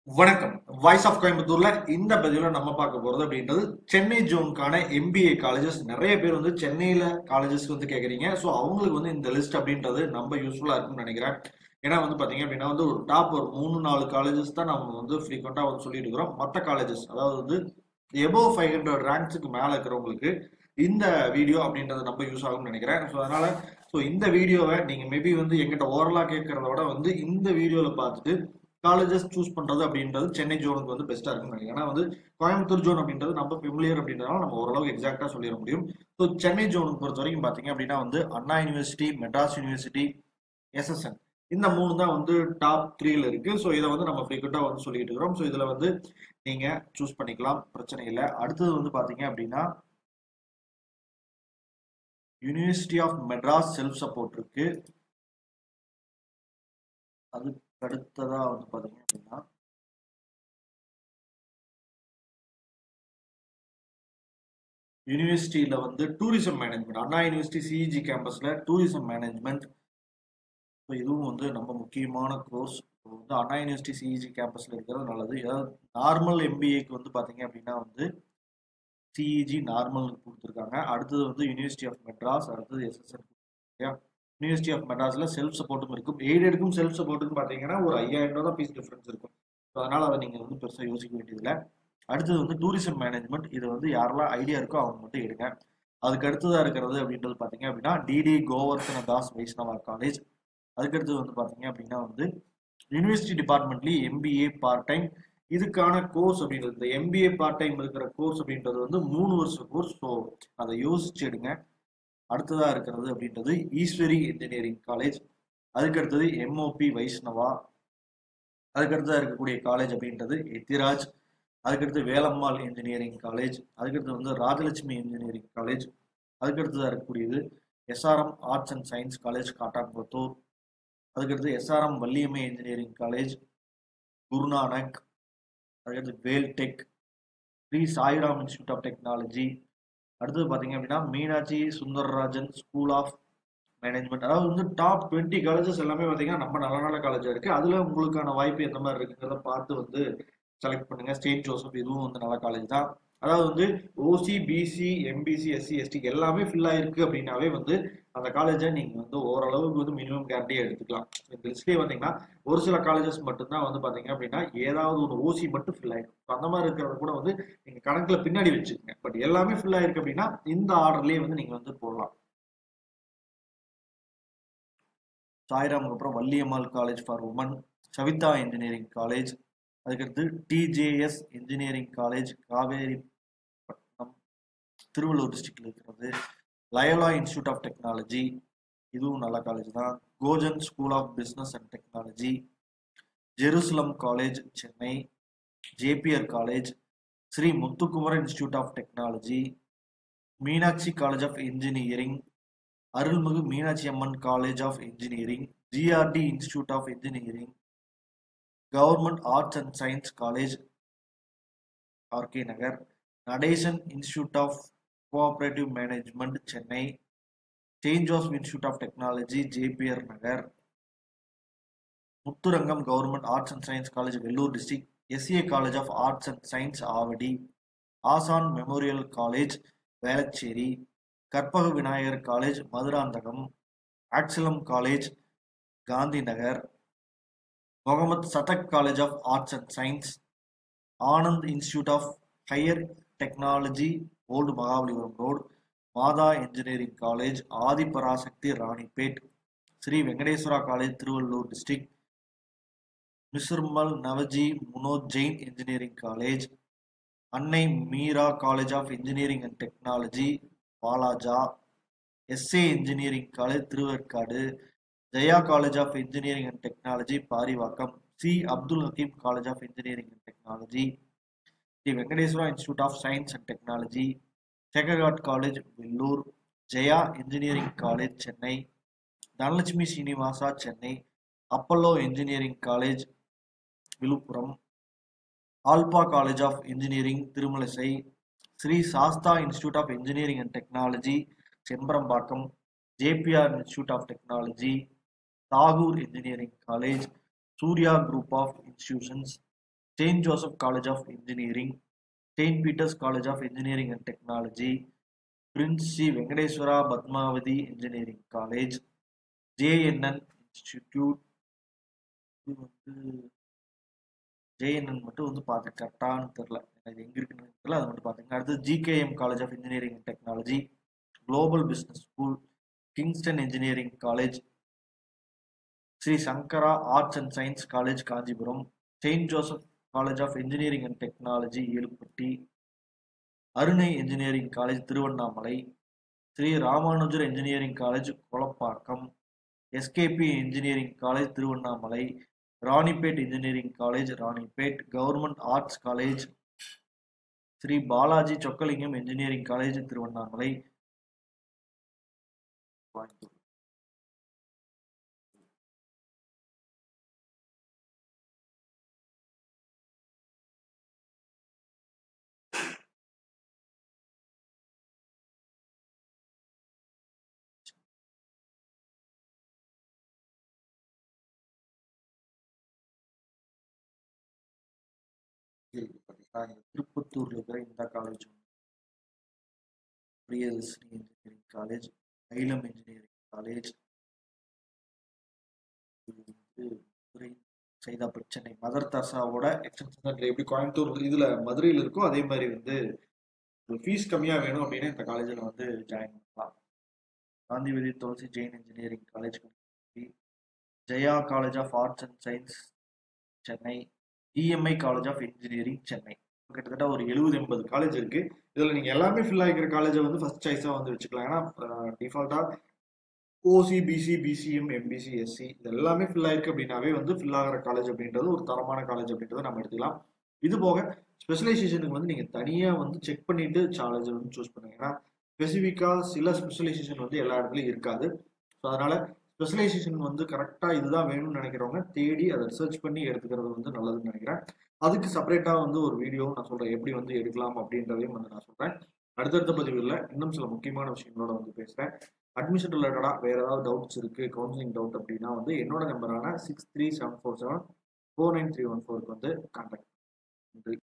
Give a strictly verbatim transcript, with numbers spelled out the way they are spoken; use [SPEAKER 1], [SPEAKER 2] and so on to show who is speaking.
[SPEAKER 1] வணக்கம். Voice of கோயம்புத்தூர்ல இந்த பதிவுல நம்ம பார்க்க போறது அப்படின்றது சென்னை ஜோனுக்கான எம்பிஏ காலேஜஸ். நிறைய பேர் வந்து சென்னையில காலேஜஸ் வந்து கேக்குறீங்க. ஸோ அவங்களுக்கு வந்து இந்த லிஸ்ட் அப்படின்றது நம்ம யூஸ்ஃபுல்லா இருக்கும்னு நினைக்கிறேன். ஏன்னா வந்து பாத்தீங்க அப்படின்னா வந்து ஒரு டாப் ஒரு மூணு நாலு காலேஜஸ் தான் நம்ம வந்து ஃப்ரீக்வெண்டா வந்து சொல்லிட்டு இருக்கிறோம். மற்ற காலேஜஸ் அதாவது வந்து எபோவ் ஃபைவ் ஹண்ட்ரட் ரேங்க்ஸுக்கு மேல இருக்கிறவங்களுக்கு இந்த வீடியோ அப்படின்றது நம்ம யூஸ் ஆகும்னு நினைக்கிறேன். ஸோ அதனால ஸோ இந்த வீடியோவை நீங்க மேபி வந்து எங்கிட்ட ஓரலா கேட்கறத விட வந்து இந்த வீடியோல பார்த்துட்டு காலேஜஸ் சூஸ் பண்றது அப்படின்றது சென்னை ஜோனுக்கு வந்து பெஸ்டா இருக்கும்னு நினைக்கிறேன். ஏன்னா வந்து கோயம்புத்தூர் ஜோன் அப்படின்றது நம்ம ஃபெமிலியர் அப்படின்றதால நம்ம ஓரளவுக்கு எக்ஸாக்டா சொல்லிட முடியும். ஸோ சென்னை ஜோனுக்கு பொறுத்த வரைக்கும் பாத்தீங்க அப்படின்னா வந்து Anna university, Madras university, SSN இந்த மூணு தான் வந்து டாப் த்ரீல இருக்கு. ஸோ இதை வந்து நம்ம ஃப்ரீக்வெண்டா வந்து சொல்லிட்டு இருக்கிறோம். ஸோ இதுல வந்து நீங்க சூஸ் பண்ணிக்கலாம், பிரச்சனை இல்லை. அடுத்தது வந்து பாத்தீங்க அப்படின்னா university of Madras self support இருக்கு. அதுக்கு அடுத்ததா வந்து பாத்தீங்க அப்படின்னா யூனிவர்சிட்டியில வந்து tourism management, Anna university CEG கேம்பஸ்ல டூரிசம் மேனேஜ்மெண்ட். இதுவும் வந்து ரொம்ப முக்கியமான கோர்ஸ். வந்து அண்ணா யூனிவர்சிட்டி சிஇஜி கேம்பஸ்ல இருக்கிறது நல்லது. ஏதாவது நார்மல் எம்பிஏக்கு வந்து பாத்தீங்க அப்படின்னா வந்து சிஇஜி நார்மல் கொடுத்துருக்காங்க. அடுத்தது வந்து யூனிவர்சிட்டி ஆஃப் மெட்ராஸ், அடுத்தது எஸ்எஸ்என். யூனிவர்சிட்டி ஆஃப் மெட்ராஸ்ல செல்ஃப் சப்போர்ட்டும் இருக்கும். எய்டெடுக்கும் செல்ஃப் சப்போர்ட்டுக்கும் பாத்தீங்கன்னா ஒரு ஐயாயிரம் ரூபாய் தான் ஃபீஸ் டிஃபரன்ஸ் இருக்கும். ஸோ அதனால அதை நீங்க வந்து பெருசா யோசிக்க வேண்டியதில்லை. அடுத்தது வந்து டூரிசம் மேனேஜ்மெண்ட். இது வந்து யாரெல்லாம் ஐடியா இருக்கோ அவங்க மட்டும் எடுங்க. அதுக்கு அடுத்ததா இருக்கிறது அப்படின்றது பாத்தீங்க அப்படின்னா டிடி கோவர்தன தாஸ் வைஷ்ணவா காலேஜ். அதுக்கடுத்தது வந்து பாத்தீங்க அப்படின்னா வந்து யூனிவர்சிட்டி டிபார்ட்மெண்ட்லி எம்பிஏ பார்ட் டைம். இதுக்கான கோர்ஸ் அப்படின்றது இந்த எம்பிஏ பார்ட் டைம் இருக்கிற கோர்ஸ் அப்படின்றது வந்து மூணு வருஷம் கோர்ஸ். ஸோ அதை யோசிச்சு எடுங்க. அடுத்ததா இருக்கிறது அப்படின்றது ஈஸ்வரி இன்ஜினியரிங் காலேஜ். அதுக்கு அடுத்தது எம்ஓபி வைஷ்ணவா. அதுக்கடுத்ததா இருக்கக்கூடிய காலேஜ் அப்படின்றது எத்திராஜ். அதுக்கடுத்து வேலம்மாள் இன்ஜினியரிங் காலேஜ். அதுக்கடுத்து வந்து ராஜலட்சுமி இன்ஜினியரிங் காலேஜ். அதுக்கடுத்ததா இருக்கக்கூடியது SRM arts and science college Kattankulathur. அதுக்கடுத்து SRM Valliammai engineering college Guru Nanak. அதுக்கடுத்து Veltech, Sri Sairam institute of technology. அடுத்தது பாத்தீங்க அப்படின்னா Meenakshi Sundararajan school of management. அதாவது வந்து டாப் டுவெண்ட்டி காலேஜஸ் எல்லாமே பாத்தீங்கன்னா நம்ம நல்ல நல்ல காலேஜா இருக்கு. அதுல உங்களுக்கான வாய்ப்பு எந்த மாதிரி இருக்குங்கிறத பார்த்து வந்து செலக்ட் பண்ணுங்க. ஸ்டேட் ஜோசப் இதுவும் வந்து நல்ல காலேஜ் தான். அதாவது வந்து OC, BC, MBC, SC, ST எல்லாமே ஃபில் ஆயிருக்கு அப்படின்னாவே வந்து அந்த காலேஜை நீங்க வந்து ஓரளவுக்கு வந்து மினிமம் கேரண்டியா எடுத்துக்கலாம். இந்த லிஸ்ட்லயே வந்தீங்கன்னா ஒரு சில காலேஜஸ் மட்டும்தான் வந்து பாத்தீங்க அப்படின்னா ஏதாவது ஒரு ஓசி மட்டும் ஃபில் ஆயிருக்கும். அந்த மாதிரி இருக்கிறத கூட வந்து நீங்க கணக்குல பின்னாடி வச்சுக்கோங்க. பட் எல்லாமே ஃபில் ஆயிருக்கு அப்படின்னா இந்த ஆர்டர்லயே வந்து நீங்க வந்து போடலாம். சாய்ராமுக்கு அப்புறம் Valliammal college for women, Savitha engineering college. அதுக்கடுத்து TJS engineering college Kaveri Pattinam, Tiruvallur டிஸ்ட்ரிக்ட்ல இருக்கிறது. லயோலா இன்ஸ்டியூட் ஆஃப் டெக்னாலஜி, இதுவும் நல்ல காலேஜ் தான். Gojan school of business and technology, Jerusalem college Chennai, JPR college, Sri Muthukumaran institute of technology, Meenakshi college of engineering, Arulmigu Meenakshi Amman college of engineering, GRT institute of engineering, government arts and science college RK Nagar, Natesan institute of cooperative management Chennai, saint Joseph institute of technology JPR Nagar, Muthurangam government arts and science college Vellore district, SA college of arts and science Avadi, ஆசான் memorial college Velachery, Karpaga Vinayagar college Madurantakam, Auxilium college Gandhi Nagar, Mohamed Sathak college of arts and science, Anand institute of higher technology old Mahabalipuram road, Madha engineering college Adhiparasakthi Ranipet, Sri Venkateswara college Tiruvallur district, Misrimal Navaji Munoth Jain engineering college, Annai Meera college of engineering and technology Walajah, SA engineering college Thiruverkadu, Jaya college of engineering and technology Parivakkam, C Abdul Hakeem college of engineering and technology, Sri Venkateswara institute of science and technology, சேகர்காட் college Vellore, Jaya engineering college Chennai, Dhanalakshmi Srinivasa Chennai, Apollo engineering college Viluppuram, Alpha college of engineering Thirumazhisai, Sri Sastha institute of engineering and technology Chembarambakkam, JPR institute of technology, Tagore engineering college, Surya group of institutions, saint Joseph college of engineering, saint Peter's college of engineering and technology, prince Sri Venkateswara Padmavathi engineering college, JNN institute. இது வந்து JNN மட்டும் வந்து பார்த்து கரெக்டானு தெரில, இது எங்கே இருக்குன்னு தெரியல, அதை மட்டும் பார்த்துங்க. அடுத்து GKM college of engineering and technology, global business school, Kingston engineering college, Sri Sankara arts and science college Kanchipuram, saint Joseph college of engineering and technology Elupatti, Arunai engineering college Tiruvannamalai, Sri Ramanujar engineering college Kolappakkam, SKP engineering college Tiruvannamalai, Ranipet engineering college Ranipet, government arts college, Sri Balaji Chockalingam engineering college Tiruvannamalai, Coimbatore. திருப்பத்தூர்ல இருக்கிற இந்த college Priyadarshini engineering college, ஐலம் engineering college, இது வந்து Madurai Saidapet Chennai mother தெரசாவோட extension centre எப்படி கோயம்புத்தூர் இதுல மதுரையில் இருக்கோ அதே மாதிரி வந்து ஃபீஸ் கம்மியா வேணும் அப்படின்னா இந்த காலேஜில் வந்து ஜாயின் பண்ணலாம். Ganadipathy Tulsi Jain engineering college, Jaya college of arts and science Chennai, EMI college of engineering Chennai. கிட்டத்தட்ட ஒரு எழுபது எண்பது காலேஜ் இருக்கு. இதுல நீங்க எல்லாமே ஃபில் ஆகிக்கிற காலேஜை வந்து ஃபர்ஸ்ட் சாய்ஸா வந்து வச்சுக்கலாம். ஏன்னா டிஃபால்ட்டா OC, BC, BCM, MBC, SC இது எல்லாமே ஃபில் ஆயிருக்கு அப்படின்னாவே வந்து ஃபில் ஆகிற காலேஜ் அப்படின்றது ஒரு தரமான காலேஜ் அப்படின்றத நம்ம எடுத்துக்கலாம். இது போக ஸ்பெஷலைசேஷனுக்கு வந்து நீங்க தனியா வந்து செக் பண்ணிட்டு காலேஜ் வந்து சூஸ் பண்ணுங்க. ஏன்னா ஸ்பெசிஃபிக்கா சில ஸ்பெஷலைசேஷன் வந்து எல்லா இடத்துலயும் இருக்காது. ஸோ அதனால ஸ்பெஷலைசேஷன் வந்து கரெக்டா இதுதான் வேணும்னு நினைக்கிறவங்க தேடி அதை ரிசர்ச் பண்ணி எடுத்துக்கிறது வந்து நல்லதுன்னு நினைக்கிறேன். அதுக்கு செப்பரேட்டா வந்து ஒரு வீடியோ நான் சொல்றேன் எப்படி வந்து எடுக்கலாம் அப்படின்றதையும் வந்து நான் சொல்றேன். அடுத்தடுத்த பதிவில் இன்னும் சில முக்கியமான விஷயங்களோட வந்து பேசுறேன். அட்மிஷன் ரிலேட்டடா வேற ஏதாவது டவுட்ஸ் இருக்கு, கவுன்சிலிங் டவுட் அப்படின்னா வந்து என்னோட நம்பரான six three seven four seven four nine three one ஃபோருக்கு வந்து கான்டாக்ட். நன்றி.